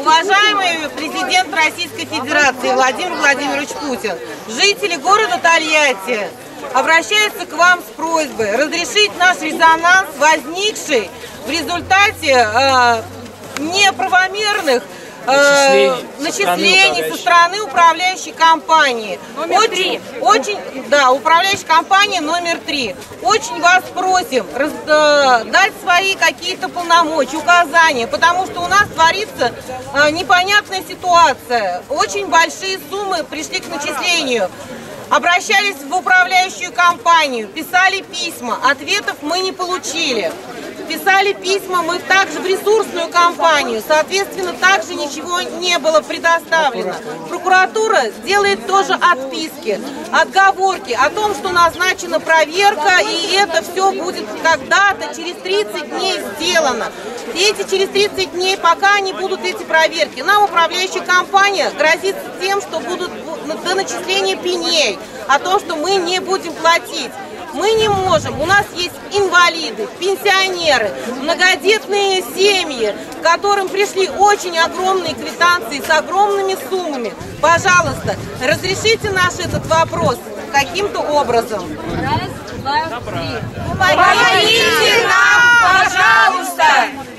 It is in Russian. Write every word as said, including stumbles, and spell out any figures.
Уважаемый президент Российской Федерации Владимир Владимирович Путин, жители города Тольятти обращаются к вам с просьбой разрешить наш резонанс, возникший в результате э, неправомерных э, начислений со стороны управляющей компании. Номер три. Очень, да, управляющей компании номер три. Очень вас просим раз, э, дать свои какие-то полномочия, указания, потому что у нас творится э, непонятная ситуация. Очень большие суммы пришли к начислению. Обращались в управляющую компанию, писали письма, ответов мы не получили. Писали письма мы также в ресурсную компанию, соответственно, также ничего не было предоставлено. Прокуратура сделает тоже отписки, отговорки о том, что назначена проверка, и это все будет когда-то через тридцать дней сделано. И эти через тридцать дней, пока не будут эти проверки, нам управляющая компания грозит тем, что будут до начисления пеней, о том, что мы не будем платить. Мы не можем, у нас есть инвалиды, пенсионеры, многодетные семьи, к которым пришли очень огромные квитанции с огромными суммами. Пожалуйста, разрешите наш этот вопрос каким-то образом. Раз, два, три. Помогите нам, пожалуйста!